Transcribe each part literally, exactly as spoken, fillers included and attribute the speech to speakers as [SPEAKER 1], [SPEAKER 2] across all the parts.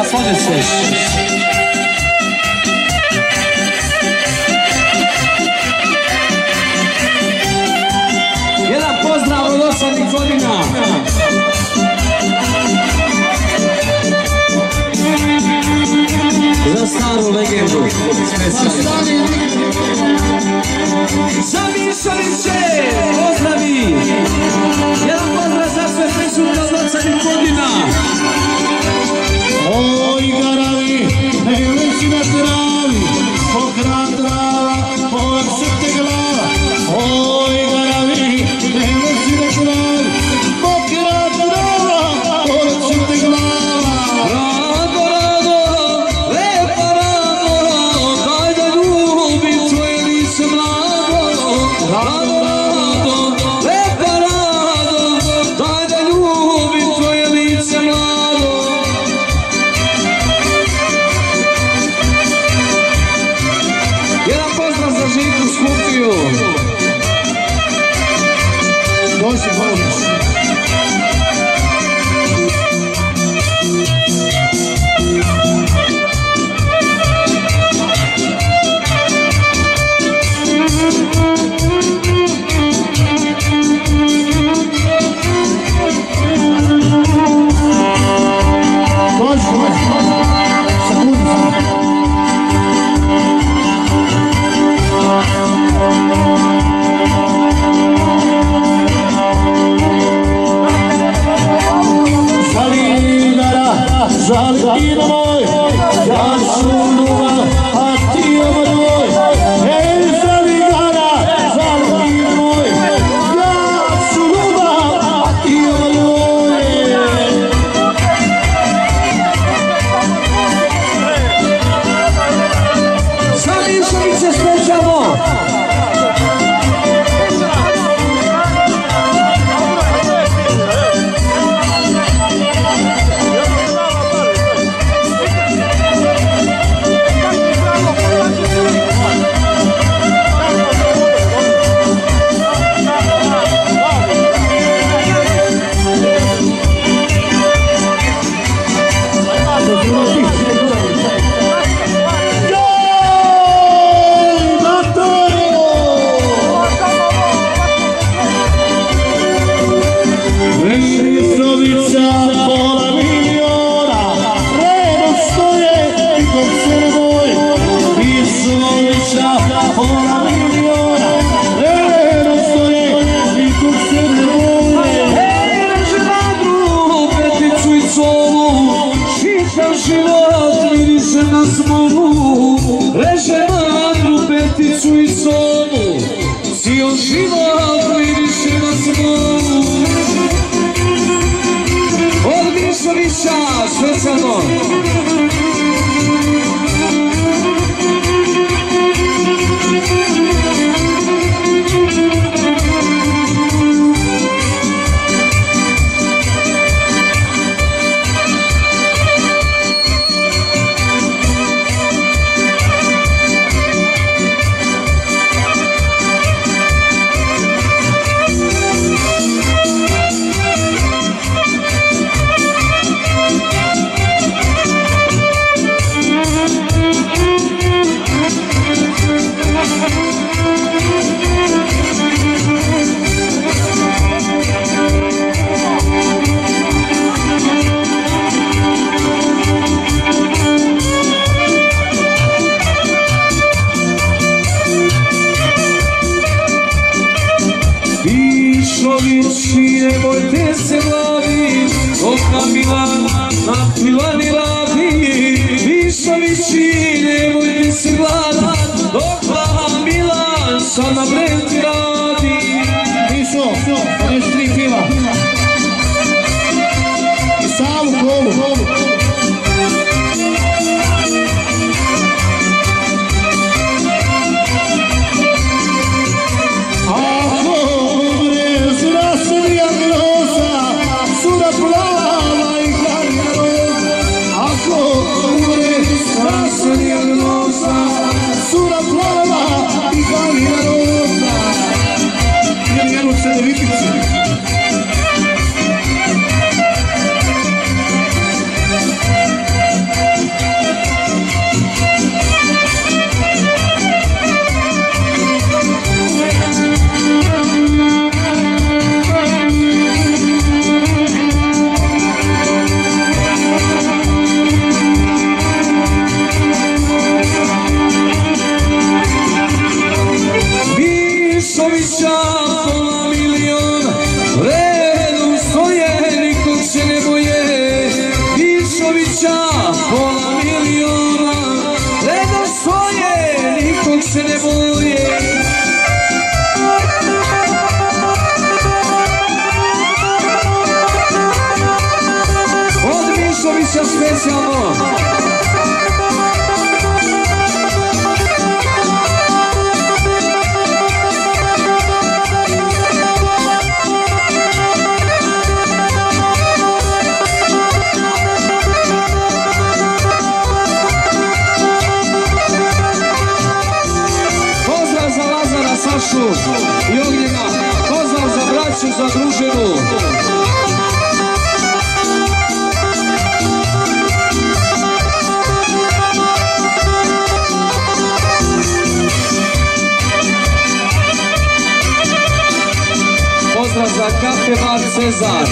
[SPEAKER 1] Fodiceš. Jedan pozdrav od osadnih godina. Za staru legendu. Za Mišoviće, pozdravi. Jedan pozdrav za sve prisutne od osadnih godina.
[SPEAKER 2] Oj garavi, ne leži na travi, mokra trava, površe te glava. Oj garavi, ne leži na travi, mokra trava, površe te glava.
[SPEAKER 1] Rado, rado, lepa rado, daj da ljubim tvoje lice mlado. Rado, rado, lepa rado, daj da ljubim tvoje lice mlado. Jedan pozdrav za Žiku Skupiju.
[SPEAKER 2] Dođi, voliš. Žalina moj, ja ću ljubav, a ti ovo moj. Ej, Žaligara, Žalina moj, ja ću ljubav, a ti ovo moj.
[SPEAKER 1] Za Mišoviće specijalno. Reže madru, peticu i somu, cijel život miriše na smomu. Od Mišovića, specijalno. Mišovići, nemojte se mladi, dok nam Milan na pilani radi. Mišovići, nemojte se mladi, dok nam Milan sam na brenti radi.
[SPEAKER 2] Mišo, poneš tri piva. I samu kolu.
[SPEAKER 1] se ne boje. Od Mišovića specijalno. Sašu i Ognjena, pozdrav za braću, za družinu. Pozdrav za kafe bar Cezar.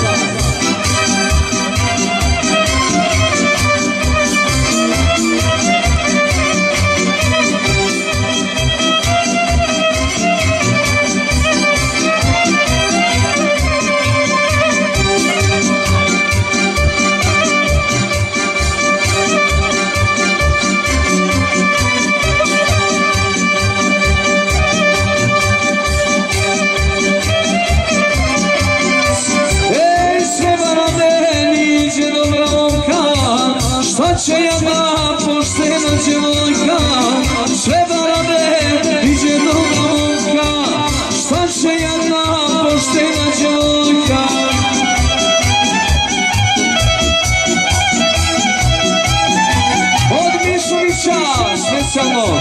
[SPEAKER 1] Će jedna poštena djevojka, sve da rade, iđe dobra momka. Šta će jedna poštena djevojka? Od Mišovića, specijalno.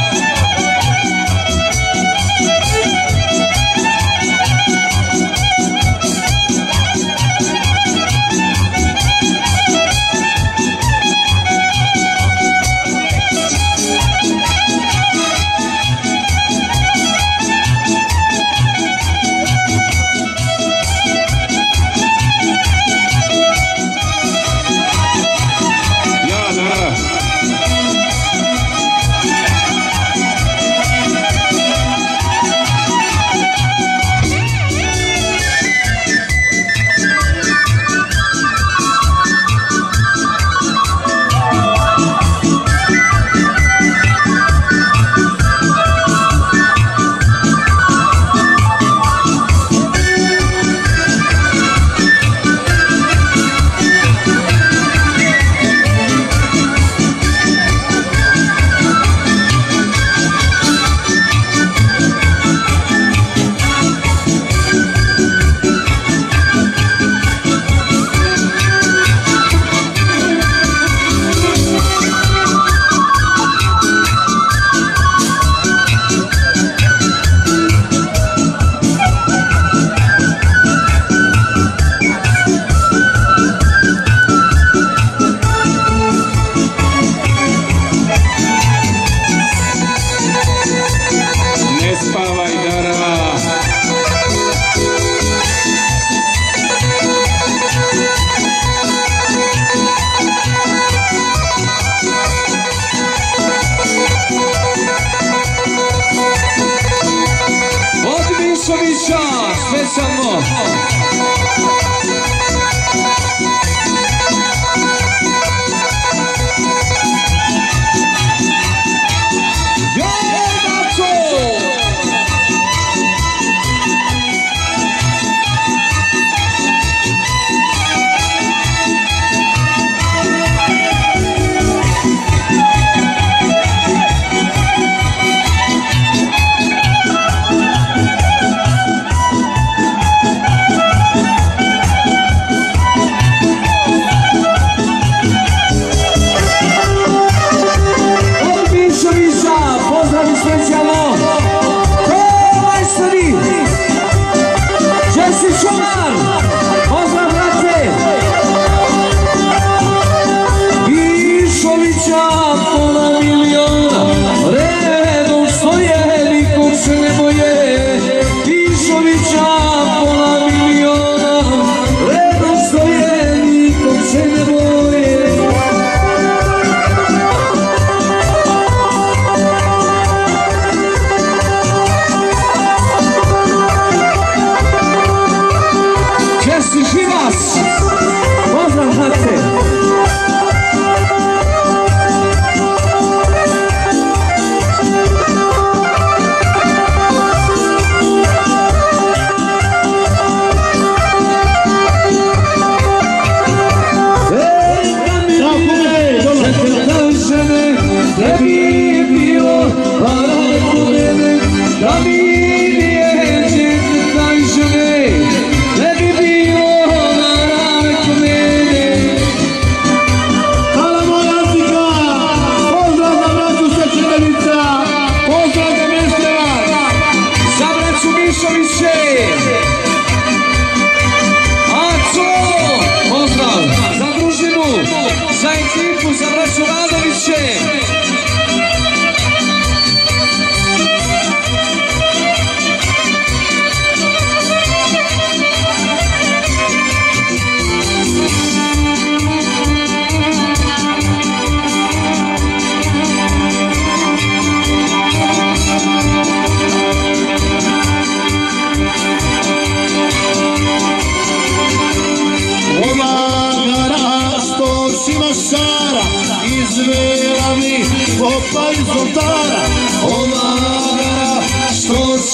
[SPEAKER 1] Mišovića, specijalno.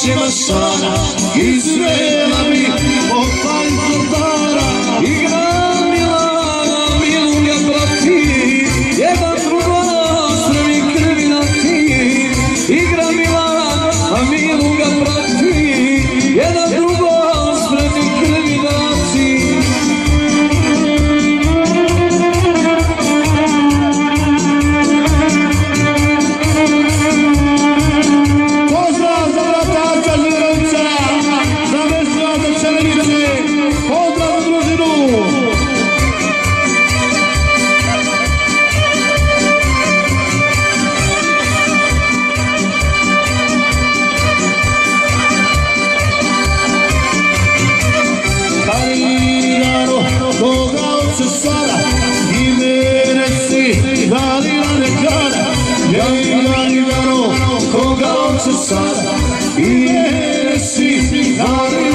[SPEAKER 2] se masana, izvela mi opaj zotara.
[SPEAKER 1] Igra Milana, Milunga prati, jedan drugo spremi krvi na ti. Igra Milana, a Milunga prati, jedan drugo spremi krvi na ti.
[SPEAKER 2] Pozdrav za vratača Žirovca, za mesta za Čelenice, pozdrav za družinu. Karirano, koga oče sada, i mene si darila nekada. Ja i Karirano, koga oče sada, i mene si darila